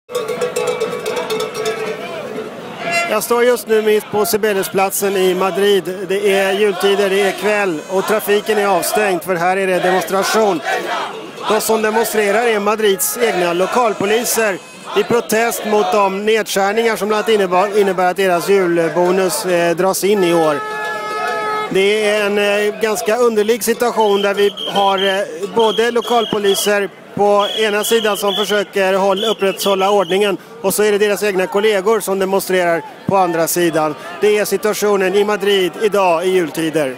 Jag står just nu mitt på Cibeles-platsen i Madrid. Det är jultider, det är kväll och trafiken är avstängd för här är det demonstration. De som demonstrerar är Madrids egna lokalpoliser i protest mot de nedskärningar som bland annat innebär att deras julbonus dras in i år. Det är en ganska underlig situation där vi har både lokalpoliser på ena sidan som försöker upprätthålla ordningen och så är det deras egna kollegor som demonstrerar på andra sidan. Det är situationen i Madrid idag i jultider.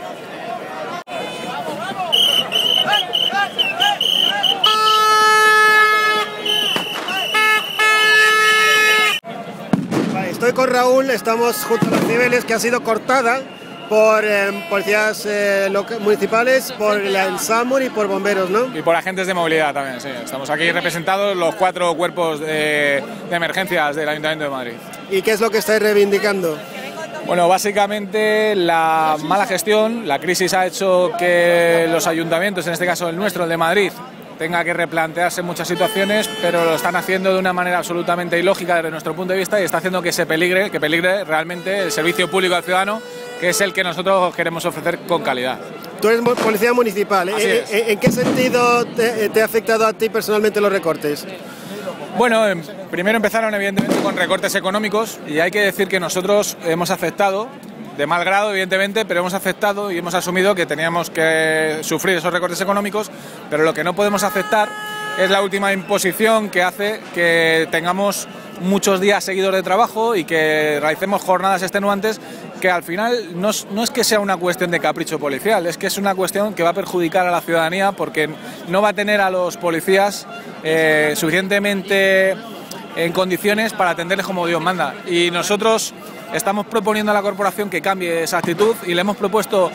Estoy con Raúl, estamos junto a las Cibeles que ha sido cortada por policías municipales, por el SAMUR y por bomberos, ¿no? Y por agentes de movilidad también, sí. Estamos aquí representados los 4 cuerpos de emergencias del Ayuntamiento de Madrid. ¿Y qué es lo que estáis reivindicando? Bueno, básicamente la mala gestión, la crisis ha hecho que los ayuntamientos, en este caso el nuestro, el de Madrid, tenga que replantearse muchas situaciones, pero lo están haciendo de una manera absolutamente ilógica desde nuestro punto de vista y está haciendo que peligre realmente el servicio público al ciudadano, que es el que nosotros queremos ofrecer con calidad. Tú eres policía municipal. ¿En qué sentido te ha afectado a ti personalmente los recortes? Bueno, primero empezaron evidentemente con recortes económicos y hay que decir que nosotros hemos aceptado, de mal grado evidentemente, pero hemos aceptado y hemos asumido que teníamos que sufrir esos recortes económicos, pero lo que no podemos aceptar es la última imposición que hace que tengamos muchos días seguidos de trabajo y que realicemos jornadas extenuantes que al final no es que sea una cuestión de capricho policial, es que es una cuestión que va a perjudicar a la ciudadanía porque no va a tener a los policías suficientemente en condiciones para atenderles como Dios manda. Y nosotros estamos proponiendo a la corporación que cambie esa actitud y le hemos propuesto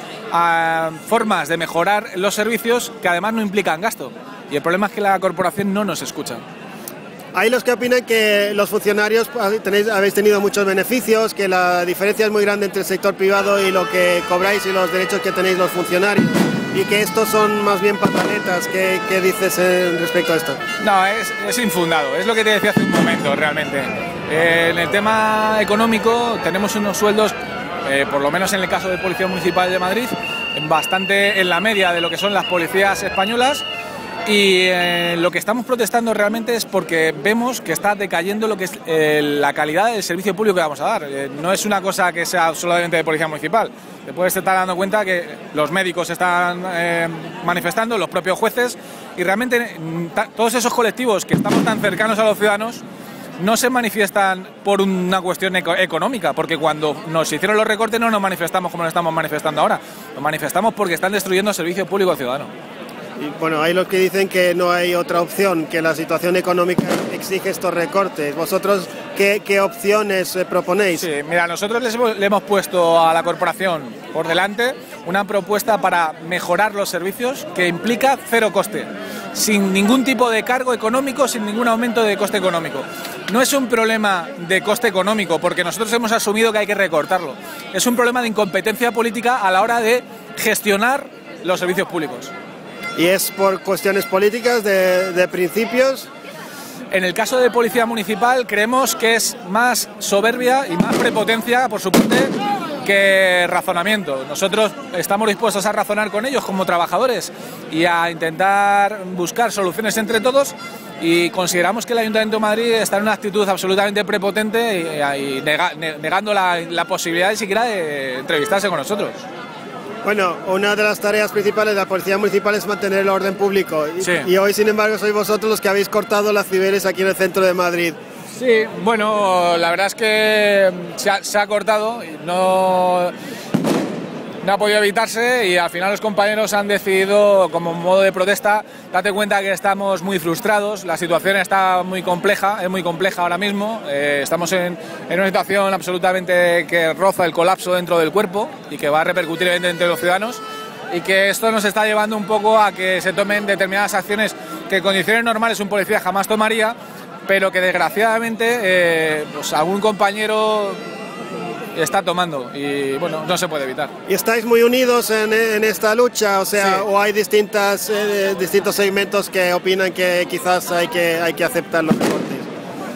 formas de mejorar los servicios que además no implican gasto. Y el problema es que la corporación no nos escucha. Hay los que opinan que los funcionarios habéis tenido muchos beneficios, que la diferencia es muy grande entre el sector privado y lo que cobráis y los derechos que tenéis los funcionarios, y que estos son más bien pataletas. ¿Qué dices respecto a esto? No, es infundado, es lo que te decía hace un momento realmente. En el tema económico tenemos unos sueldos, por lo menos en el caso de Policía Municipal de Madrid, bastante en la media de lo que son las policías españolas. Y lo que estamos protestando realmente es porque vemos que está decayendo lo que es la calidad del servicio público que vamos a dar. No es una cosa que sea solamente de policía municipal. Te puedes estar dando cuenta que los médicos están manifestando, los propios jueces, y realmente todos esos colectivos que estamos tan cercanos a los ciudadanos no se manifiestan por una cuestión económica, porque cuando nos hicieron los recortes no nos manifestamos como nos estamos manifestando ahora. Nos manifestamos porque están destruyendo el servicio público al ciudadano. Y bueno, hay los que dicen que no hay otra opción, que la situación económica exige estos recortes. ¿Vosotros qué opciones proponéis? Sí, mira, nosotros le hemos puesto a la corporación por delante una propuesta para mejorar los servicios que implica cero coste, sin ningún tipo de cargo económico, sin ningún aumento de coste económico. No es un problema de coste económico, porque nosotros hemos asumido que hay que recortarlo. Es un problema de incompetencia política a la hora de gestionar los servicios públicos. ¿Y es por cuestiones políticas, de principios? En el caso de Policía Municipal creemos que es más soberbia y más prepotencia por su parte que razonamiento. Nosotros estamos dispuestos a razonar con ellos como trabajadores y a intentar buscar soluciones entre todos, y consideramos que el Ayuntamiento de Madrid está en una actitud absolutamente prepotente y negando la posibilidad de siquiera de entrevistarse con nosotros. Bueno, una de las tareas principales de la Policía Municipal es mantener el orden público. Sí. Y hoy, sin embargo, sois vosotros los que habéis cortado las Cibeles aquí en el centro de Madrid. Sí, bueno, la verdad es que se ha cortado y no ha podido evitarse, y al final los compañeros han decidido, como modo de protesta, date cuenta que estamos muy frustrados, la situación está muy compleja, es muy compleja ahora mismo, estamos en una situación absolutamente que roza el colapso dentro del cuerpo y que va a repercutir entre los ciudadanos, y que esto nos está llevando un poco a que se tomen determinadas acciones que en condiciones normales un policía jamás tomaría, pero que desgraciadamente pues algún compañero está tomando, y bueno, no se puede evitar. ¿Y estáis muy unidos en esta lucha? O sea, sí. ¿O hay distintos segmentos que opinan que quizás hay que aceptar los recortes?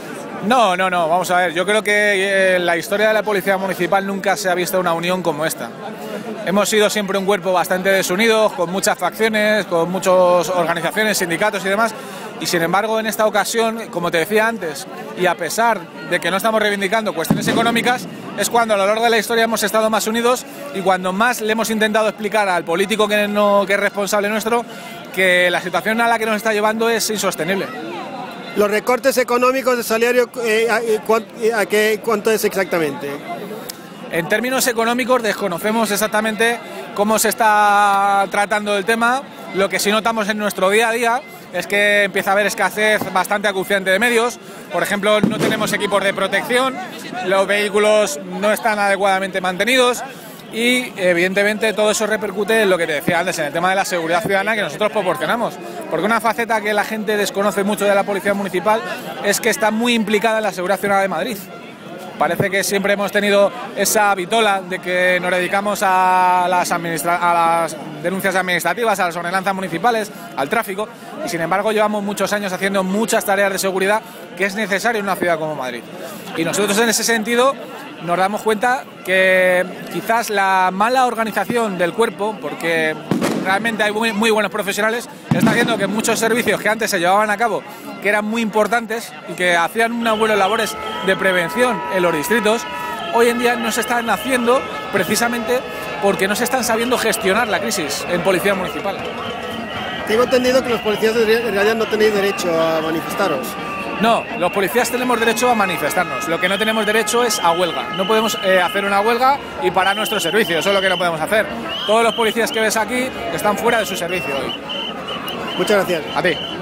No, vamos a ver, yo creo que en la historia de la Policía Municipal nunca se ha visto una unión como esta. Hemos sido siempre un cuerpo bastante desunido, con muchas facciones, con muchas organizaciones, sindicatos y demás, y sin embargo en esta ocasión, como te decía antes, y a pesar de que no estamos reivindicando cuestiones económicas, es cuando a lo largo de la historia hemos estado más unidos y cuando más le hemos intentado explicar al político que es responsable nuestro que la situación a la que nos está llevando es insostenible. Los recortes económicos de salario, ¿cuánto es exactamente? En términos económicos desconocemos exactamente cómo se está tratando el tema. Lo que sí notamos en nuestro día a día es que empieza a haber escasez bastante acuciante de medios. Por ejemplo, no tenemos equipos de protección, los vehículos no están adecuadamente mantenidos y evidentemente todo eso repercute en lo que te decía antes, en el tema de la seguridad ciudadana que nosotros proporcionamos. Porque una faceta que la gente desconoce mucho de la Policía Municipal es que está muy implicada en la seguridad ciudadana de Madrid. Parece que siempre hemos tenido esa vitola de que nos dedicamos a las denuncias administrativas, a las ordenanzas municipales, al tráfico, y sin embargo llevamos muchos años haciendo muchas tareas de seguridad que es necesario en una ciudad como Madrid. Y nosotros en ese sentido nos damos cuenta que quizás la mala organización del cuerpo, porque realmente hay muy buenos profesionales, está haciendo que muchos servicios que antes se llevaban a cabo, que eran muy importantes y que hacían unas buenas labores de prevención en los distritos, hoy en día no se están haciendo precisamente porque no se están sabiendo gestionar la crisis en Policía Municipal. Tengo entendido que los policías en realidad no tenéis derecho a manifestaros. No, los policías tenemos derecho a manifestarnos, lo que no tenemos derecho es a huelga. No podemos hacer una huelga y parar nuestro servicio, eso es lo que no podemos hacer. Todos los policías que ves aquí están fuera de su servicio hoy. Muchas gracias. A ti.